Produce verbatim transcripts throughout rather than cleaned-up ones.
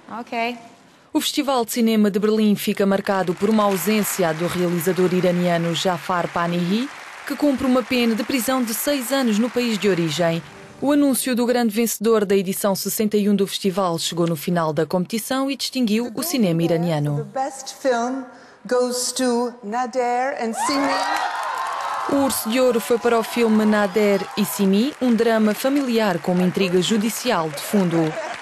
Ok. O Festival de Cinema de Berlim fica marcado por uma ausência do realizador iraniano Jafar Panahi, que cumpre uma pena de prisão de seis anos no país de origem. O anúncio do grande vencedor da edição sessenta e um do festival chegou no final da competição e distinguiu o cinema iraniano. O Urso de Ouro foi para o filme Nader e Simi, um drama familiar com uma intriga judicial de fundo.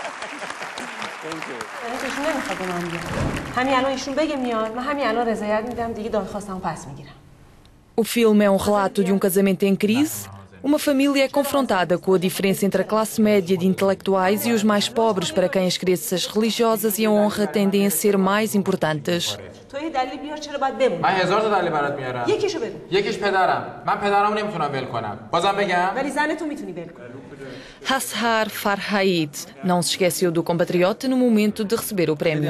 O filme é um relato de um casamento em crise. Uma família é confrontada com a diferença entre a classe média de intelectuais e os mais pobres, para quem as crenças religiosas e a honra tendem a ser mais importantes. Ashar Farhait não se esqueceu do compatriota no momento de receber o prémio.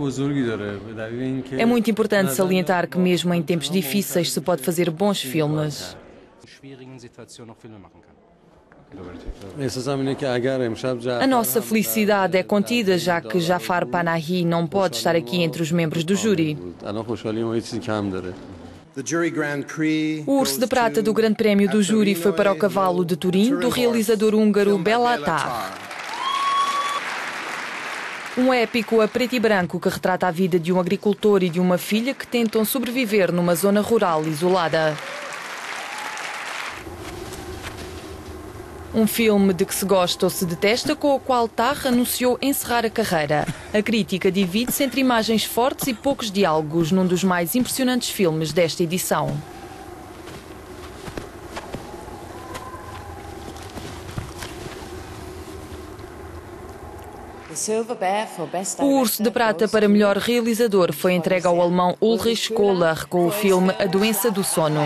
É muito importante salientar que mesmo em tempos difíceis se pode fazer bons filmes. A nossa felicidade é contida, já que Jafar Panahi não pode estar aqui entre os membros do júri. O Urso de Prata do Grande Prémio do Júri foi para O Cavalo de Turim, do realizador húngaro Béla Tarr. Um épico a preto e branco que retrata a vida de um agricultor e de uma filha que tentam sobreviver numa zona rural isolada. Um filme de que se gosta ou se detesta, com o qual Tarr anunciou encerrar a carreira. A crítica divide-se entre imagens fortes e poucos diálogos, num dos mais impressionantes filmes desta edição. O Urso de Prata para melhor realizador foi entregue ao alemão Ulrich Köhler com o filme A Doença do Sono.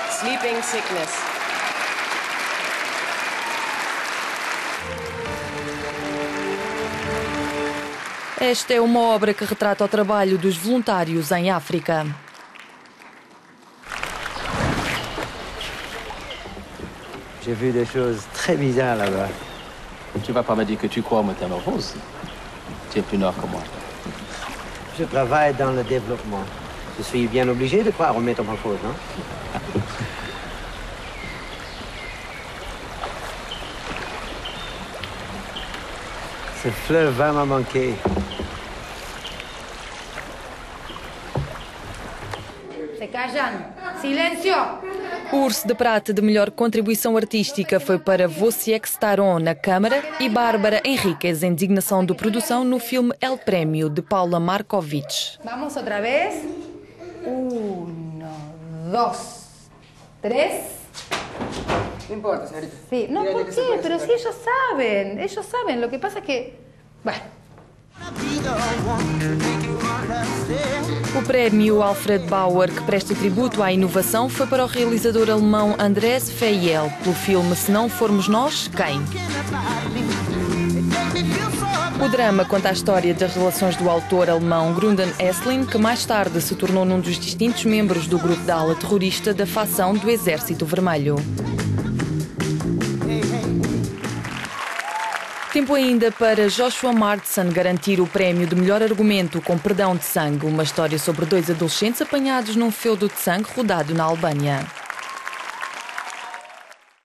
Esta é uma obra que retrata o trabalho dos voluntários em África. J'ai vu des choses très bizarres là-bas. Tu vas pas me dire que tu crois au métamorphose. Tu es plus noir que moi. Je travaille dans le développement. Je suis bien obligé de croire aux métamorphoses, non? Ce fleuve va me manquer. Se callam. Silêncio! O Urso de Prata de melhor contribuição artística foi para Wojciech Staron na Câmara e Bárbara Henriquez em designação de produção no filme El Prémio, de Paula Markovich. Vamos outra vez. Um, dois, três. No importa, señorita. Sí, no, ¿por qué? Pero si ellos saben, ellos saben. Lo que pasa es que... Bueno. O prémio Alfred Bauer, que presta tributo à inovação, foi para o realizador alemão Andrés Feyel, pelo filme Se Não Formos Nós, Quem? O drama conta a história das relações do autor alemão Grundan Esslin, que mais tarde se tornou num dos distintos membros do grupo da ala terrorista da facção do Exército Vermelho. Tempo ainda para Joshua Martson garantir o prémio de melhor argumento com Perdão de Sangue, uma história sobre dois adolescentes apanhados num feudo de sangue rodado na Albânia.